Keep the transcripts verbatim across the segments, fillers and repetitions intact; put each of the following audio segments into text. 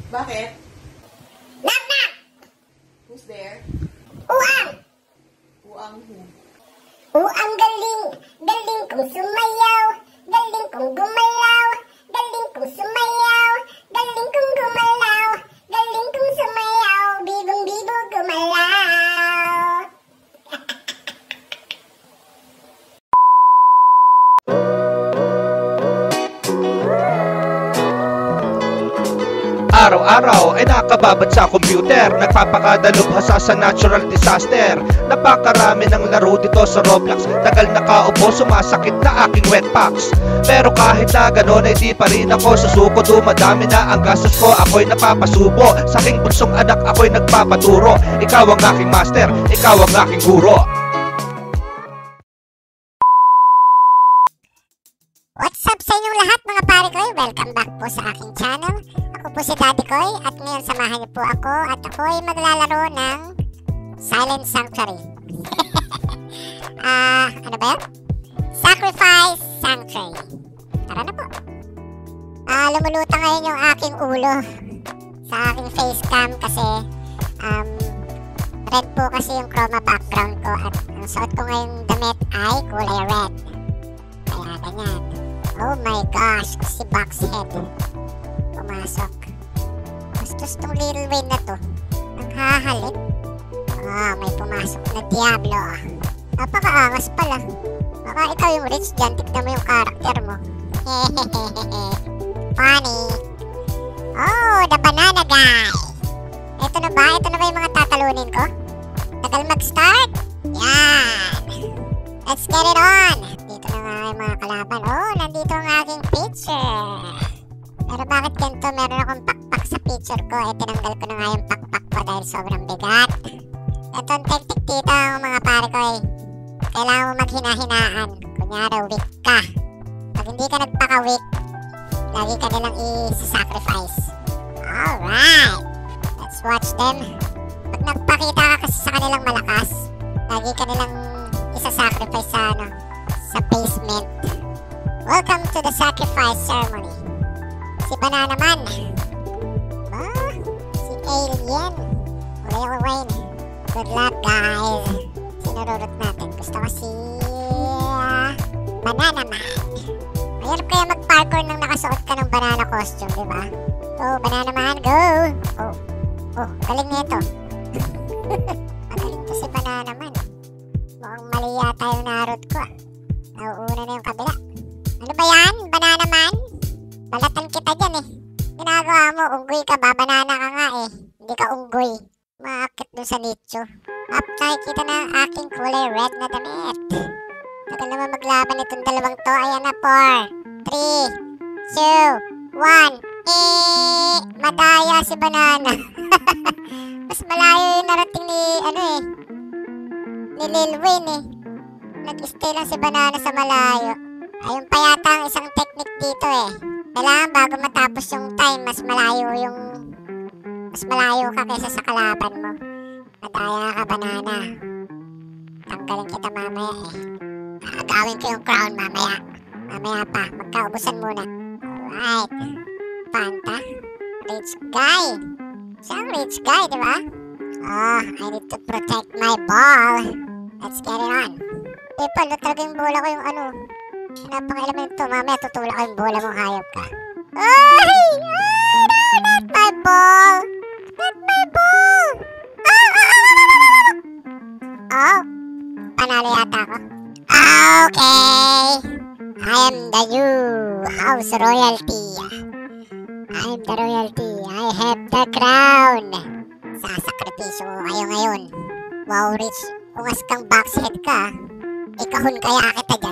Bakit? Knock knock! Who's there? Uang! Uang who? Uang galing! Galing kong sumayaw! Galing kong gumalaw! Galing kong sumayaw! Galing kong gumalaw! Galing kong sumayaw! Bibong bibo gumalaw! Araw-araw ay nakababad sa computer, nagpapakadalubhasa sa natural disaster. Napakarami ng laro dito sa Roblox, tagal nakaupo, sumasakit na aking wetpacks. Pero kahit na ganon ay di pa rin ako susuko, dumadami na ang gastos ko, ako'y napapasubo. Sa aking bunsong anak ako'y nagpapaturo, ikaw ang aking master, ikaw ang aking guro. What's up sa inyong lahat mga pare ko? Welcome back po sa aking channel. Ako po si Daddy Koy at ngayon samahan niyo po ako at ako'y maglalaro ng Silent Sanctuary. Ah, uh, ano ba yun? Sacrifice Sanctuary. Tara na po. Ah, uh, lumulutang ngayon yung aking ulo sa aking facecam kasi um, red po kasi yung chroma background ko at ang suot ko ngayong damit ay kulay red. Kaya ganyan. Oh my gosh, si Boxhead pumasok. Bastos tong Little Wayne na to. Ang hahalik. Ah, may pumasok na Diablo. Napakaangas pala. Baka ikaw yung rich dyan, tignan mo yung karakter mo. Funny. Oh, the banana guy. Ito na ba? Ito na ba yung mga tatalunin ko? Tagal mag-start? Yan. Let's get it on. Dito na nga yung mga kalaban. Oh, nandito ang aking picture. Pero bakit ganito? Meron akong pakpak sa picture ko. Eh, tinanggal ko na nga yung pakpak ko dahil sobrang bigat. Ito ang technique dito mga pare ko eh. Kailangan mo maghina-hinaan. Kunyari, weak ka. Pag hindi ka nagpaka-weak, lagi ka nilang i-sacrifice. Alright. Let's watch them. Pag nagpakita ka kasi sa kanilang malakas, lagi ka nilang isa-sacrifice sa ano, sa basement. Welcome to the sacrifice ceremony. Si Banana Man. Ah, si Alien. Lil Wayne. Good luck guys. Sinururot natin. Gusto ko si uh, Banana Man. Mayroon kaya mag-parkour nang nakasuot ka ng banana costume, diba? Oh, Banana Man, go! Oh, oh, galing nito. Magaling to si Banana Man. Mukhang mali yata yung narot ko. Nauuna na yung kabila. Ano ba yan? Banana Man? Balatan kita dyan eh. Ginagawa mo, unggoy ka ba? Banana ka nga eh. Hindi ka unggoy. Maakit dun sa nicho. Up, nakikita na ang aking kulay red na damit. Tagal naman maglaban itong dalawang to. Ayan na, four, three, two, one. Eh, madaya si Banana. Mas malayo yung narating ni, ano eh, ni Lil Wayne eh. Nag-stay lang si Banana sa malayo. Ayun pa yata ang isang technique dito eh. Kailangan bago matapos yung time, mas malayo yung... Mas malayo ka kaysa sa kalaban mo. Madaya ka, Banana. Tanggalin kita mamaya eh. Agawin ko yung crown mamaya. Mamaya pa, magkaubusan muna. Alright. Panta. Rich guy. Siyang rich guy, di ba? Oh, I need to protect my ball. Let's get it on. People, natalagay yung bola ko yung ano. Napakailaman ito. Mamaya tutulak ko yung bola mong hayop ka. Ay! Ay! No! Not my ball! Not my ball! Ah! Ah! Ah! Ah! Oh! Panalo yata ako. Okay! I am the new house royalty. I am the royalty. I have the crown. Sasakripisyo ko kayo ngayon. Wow, Rich. Ungas kang boxhead ka. Ikahon kaya kita dyan.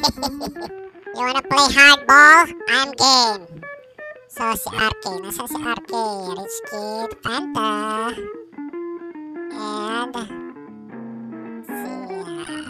You wanna play hardball? I'm game. So, si R K. Nasaan si R K? Rich Kid, Fanta. And... Si... Uh,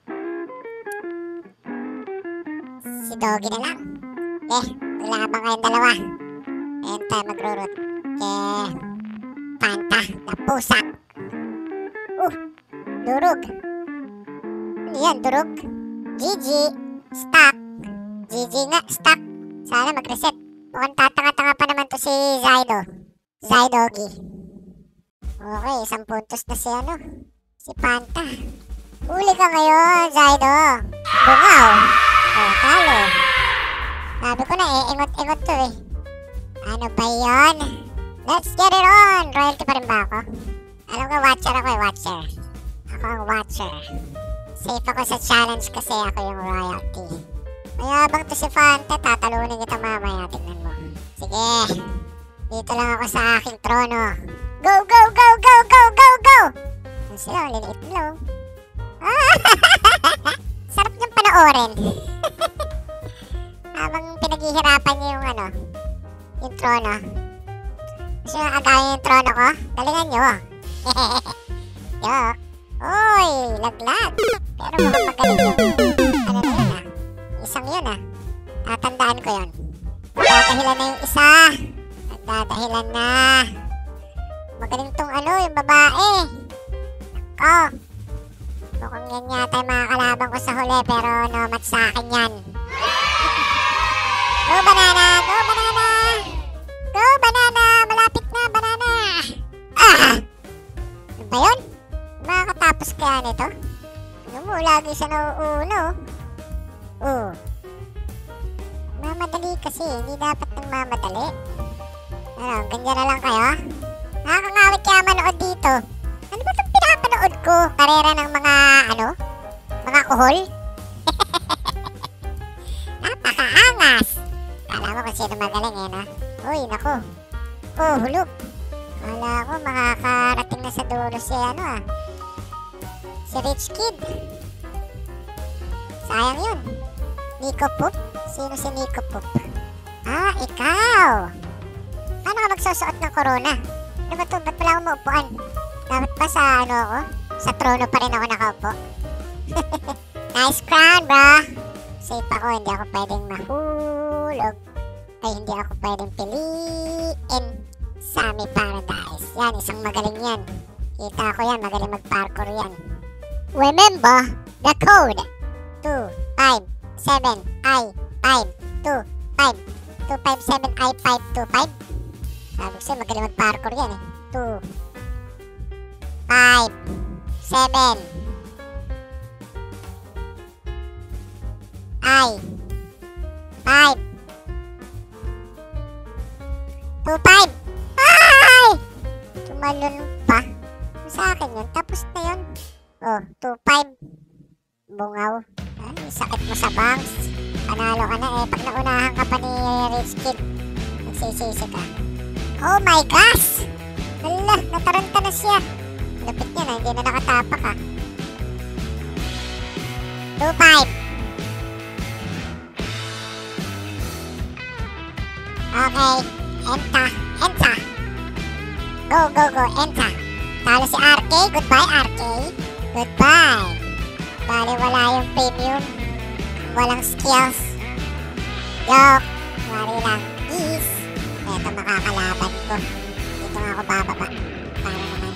si Doggy na lang. Eh, maglabang kayong dalawa. Ayan tayo magrurot. Eh... Fanta, napusak. Uh, durog. Ano yan, durog? G G, stuck. G G nga, stuck. Sana mag-reset. Mukhang tatanga-tanga pa naman to si Zydo. Zydogi. Okay, isang puntos na si ano, si Panta. Huli ka ngayon, Zydo. Bungaw. Oh, talo. Sabi ko na eh, ingot-ingot to eh. Ano ba yan? Let's get it on! Royalty pa rin ba ako? Alam ko, watcher ako eh, watcher. Ako ang watcher. Safe ako sa challenge kasi ako yung royalty. Mayabang to si Fanta, tatalunin kita mamaya, tignan mo. Sige, dito lang ako sa aking trono. Go, go, go, go, go, go, go! Ano sila, liliit mo. Sarap niyang panoorin. Habang pinaghihirapan niyo yung ano, yung trono. Gusto nyo agawin yung trono ko? Galingan nyo. Joke. Uy, laglag. Pero mukhang magaling yung ano na yun ah. Isang yun ah. Tatandaan ko yun. Nagdadahilan na yung isa. Nagdadahilan na. Magaling tong ano, yung babae. Nako. Mukhang yan yata yung mga kalaban ko sa huli, pero no match sa akin yan. Go banana! Go banana! Go banana! Malapit na, banana! Ah! Ano ba yun? Makakatapos kaya nito? Ano mo, lagi siya nauuno. Oh. Mamadali kasi, hindi dapat nang mamadali. Ano, ganyan na lang kayo? Nakakangawit kaya manood dito. Ano ba itong pinapanood ko? Karera ng mga, ano? Mga kuhol? Napakaangas! Kala mo kung sino magaling eh, no? Uy, naku. Oh, hulog. Kala ko makakarating na sa dulo si, ano ah. Si Rich Kid. Sayang yun. Nico Poop? Sino si Nico Poop? Ah, ikaw! Paano ka magsusuot ng corona? Ano ba ito? Ba't wala akong maupuan? Dapat ba sa ano ako? Sa trono pa rin ako nakaupo? Nice crown, bro! Safe ako, hindi ako pwedeng mahulog. Ay, hindi ako pwedeng piliin sa Sammy Paradise. Yan, isang magaling yan. Kita ko yan, magaling mag-parkour yan. Remember the code. two five seven I five two five two five seven I five two five. Sabi ko sa'yo, magaling mag-parkour yan eh. two five seven I five two five. Ay! Tumalon pa. Sa akin yun. Tapos na yun. Oh, two five. Bungaw. Ay, sakit mo sa bangs. Panalo ka na eh. Pag naunahan ka pa ni Rich Kid, nagsisisi ka. Oh my gosh! Hala, nataranta na siya. Lupit niya na, hindi na nakatapak ha. two five. Okay, enta, enta. Go, go, go, enta. Talo si R K, goodbye R K. Goodbye. Bali wala yung premium. Walang skills. Joke. Wari lang. Is. Eto makakalaban ko. Dito nga ako bababa. Para naman.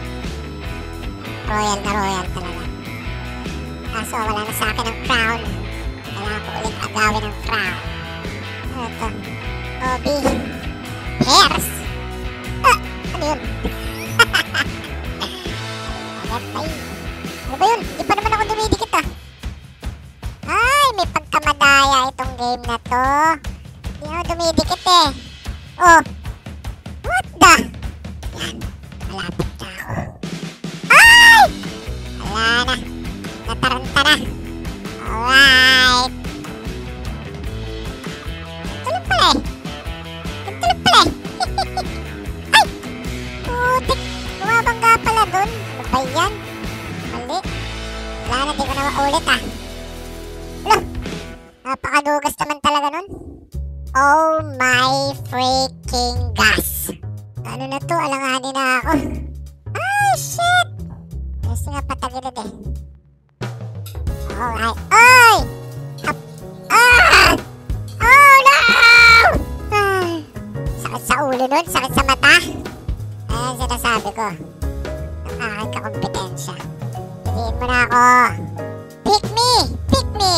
Royal na royal talaga. Kaso wala na sa akin ang crown. Kailangan ko ulit agawin ang crown. Ano ito? Obi. Pears. Ah! Ano yun? Agatay. Ano ba yun? Di pa naman ako dumidikit ah. Ay, may pagkamadaya itong game na to. Di ako dumidikit eh. Oh. What the? Yan. Malapit na ako. Ay! Wala na. Nataranta na. Alright. Ito lang pala eh. Ito lang pala eh. Ay! Putik. Lumabangga pala dun. Ano ba yan? Mali. Wala na, di ko na maulit ah. Wala. Napakadugas naman talaga nun. Oh my freaking gosh. Ano na to? Alanganin na ako. Ay, shit! Kasi nga patagilid eh. Alright. Ay! Up. Ah! Oh no! Ay. Sakit sa ulo nun, sakit sa mata. Ayan sinasabi ko. Ang aking kakompetensya. Piliin mo na ako. Pick me! Pick me!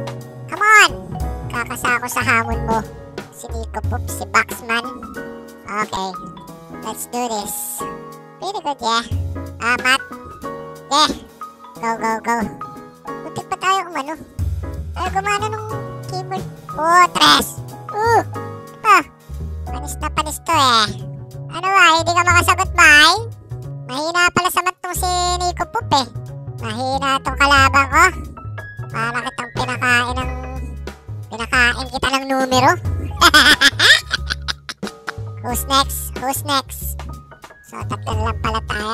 Come on! Kakasa ako sa hamon mo. Si Nico Poop, si Baxman. Okay. Let's do this. Pretty good, yeah. Ah, Matt. Yeah. Go, go, go. Buti pa tayo umano. Ay, gumana nung keyboard. Oh, tres. Uh. Ah. Panis na panis to eh. Ano ba? Hindi ka makasagot ba eh? Mahina pala sa mat tong si Nico Poop eh. Mahina tong kalabang ko. Para kitang pinakain ng... Pinakain kita ng numero. Who's next? Who's next? So, tatlo lang pala tayo.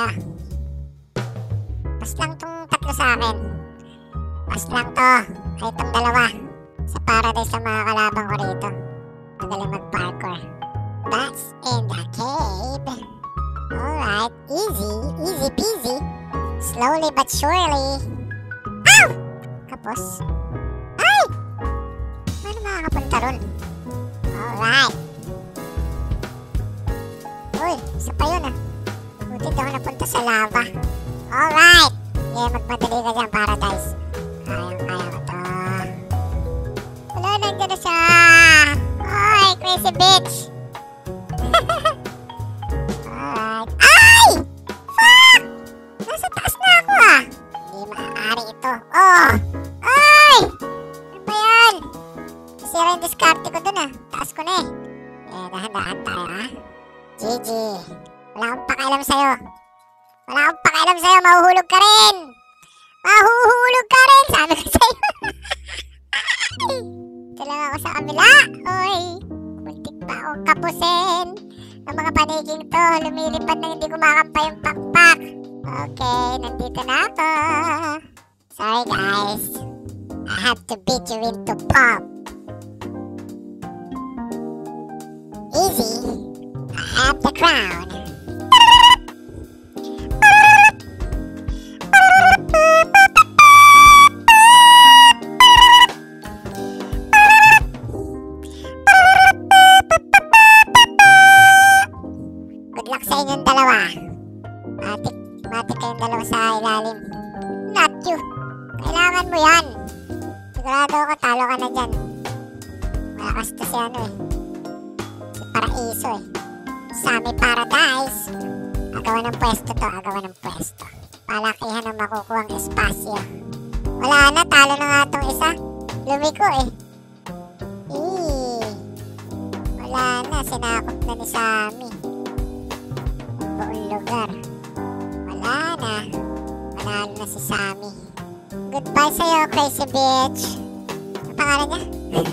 Pas lang tong tatlo sa akin. Pas lang to. Ay, itong dalawa. Sa paradise sa mga kalabang ko rito. Magaling mag-parkour. That's in the cave. Alright. Easy. Easy peasy. Slowly but surely. Ow! Kapos. Ay! Paano makakapunta ron? Alright. Uy, isa pa yun ah. Buti daw napunta sa lava. Alright. Yeah, magmadali ka dyan, paradise. Kayang-kaya ko to. Wala, nandiyan na siya. Ay, crazy bitch. Alright. Ay! Fuck! Nasa taas na ako ah. Hindi maaari ito. Oh! Ay! Ano ba yan? Sira yung diskarte ko dun ah. Taas ko na eh. Eh, dahan-dahan tayo ah. G G. Wala akong pakialam sa'yo. Wala akong pakialam sa'yo. Mahuhulog ka rin. Mahuhulog ka rin. Sabi ko sa'yo. Ito lang ako sa kabila. Uy. Muntik pa akong kapusin. Ang mga paniging to. Lumilipad na hindi kumakampa yung pakpak. Okay. Nandito na ako. Sorry guys. I have to beat you into pop. Easy. I have the crown. Good luck sa inyong dalawa. Matik, matik kayong dalawa sa ilalim. Not you. Kailangan mo yan. Sigurado ako talo ka na dyan. Malakas to si ano eh. Si Paraiso eh. Sami Paradise. Agawan ng pwesto to, agawan ng pwesto. Palakihan ng makukuhang espasyo. Wala na, talo na nga itong isa. Lumiko eh. Eee. Wala na, sinakop na ni Sami. Buong lugar. Wala na. Manalo na si Sami. Goodbye sa'yo, crazy bitch. Ang pangalan niya?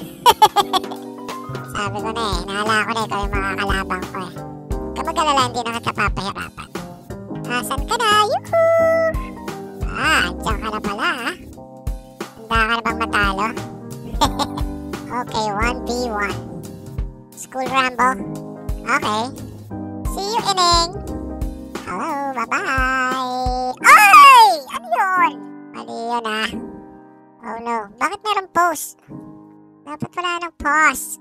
Sabi ko na eh, nahala ko na ikaw yung mga kalabang ko eh. Kamag-alala, hindi na kita papahirapan. Asan ka na? Yuhuu! Ah, dyan ka na pala ah. Handa ka na bang matalo? Okay, one v one. School Rambo. Okay. See you, Ineng! Hello, bye-bye! Ay! Ano yun? Mali yun ah. Oh no, bakit meron post? Dapat wala nang pause.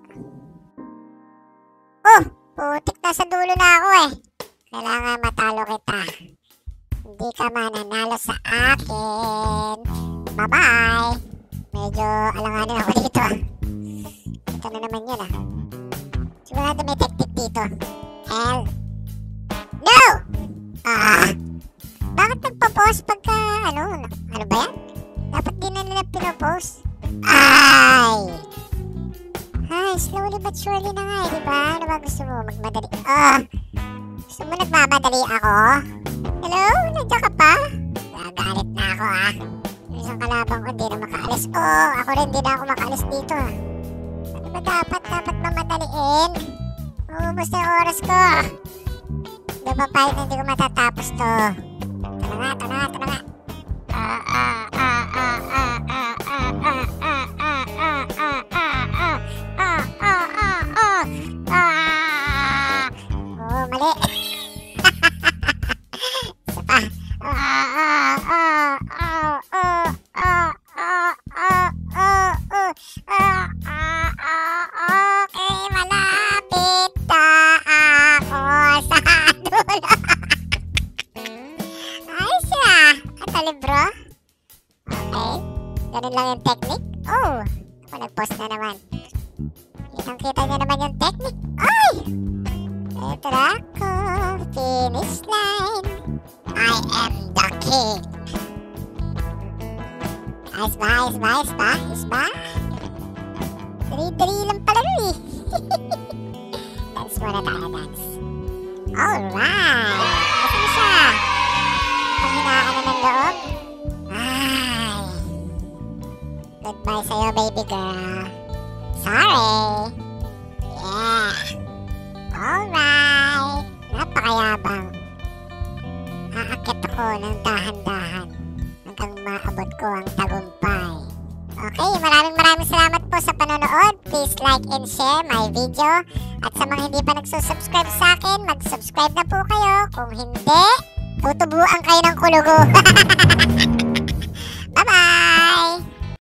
Oh! Putik na sa dulo na ako eh. Kailangan matalo kita. Hindi ka mananalo sa akin. Bye-bye. Medyo alanganin ako dito ah. Ito na naman yun ah. Sigurado may teknik dito. Hell. No! Ah! Bakit nagpo-post pagka ano? Ano ba yan? Dapat din na nila pinopost. Ay! Ay, slowly but surely na nga eh, diba? Ano ba gusto mo? Magmadali? Ah! Gusto mo nagmamadali ako? Hello? Nandiyan ka pa? Nagalit na ako ah. Yung isang kalabang ko hindi na makaalis. Oh, ako rin hindi na ako makaalis dito ah. Ano ba dapat? Dapat mamadaliin? Maubos na yung oras ko. Di ba pa yun hindi ko matatapos to? Ito na nga, ito na nga, ito na nga. Ah, ah, ah, ah, ah, ah, ah, ah, ah, ah, ah, ah, ah, ah, ah, ah, ah, ah. Oh, mali. Isa pa. Ah, ah, ah, ah, ah, ah, ah, ah, ah, ah, ah, ah, okay, malapit na ako sa dulo. Ayos ah. Ito, libro. Okay. Ganun lang yung technique. Oh, ako nag-post na naman. Kitang-kita niya naman yung technique. Ay! Ito na ako, finish line. I am the king. Ayos ba, ayos ba, ayos ba, ayos ba? Dali-dali lang pala rin eh. Dance muna tayo, dance. Alright! Kasi na siya? Panghinaan na ng loob? Ay! Goodbye sa'yo, baby girl. Sorry! Yeah! Alright! Napakayabang. Aakit ako ng dahan-dahan hanggang maabot ko ang tagumpay. Okay, maraming maraming salamat po sa panonood. Please like and share my video. At sa mga hindi pa nagsusubscribe sa akin, mag-subscribe na po kayo. Kung hindi, tutubuan kayo ng kulugo.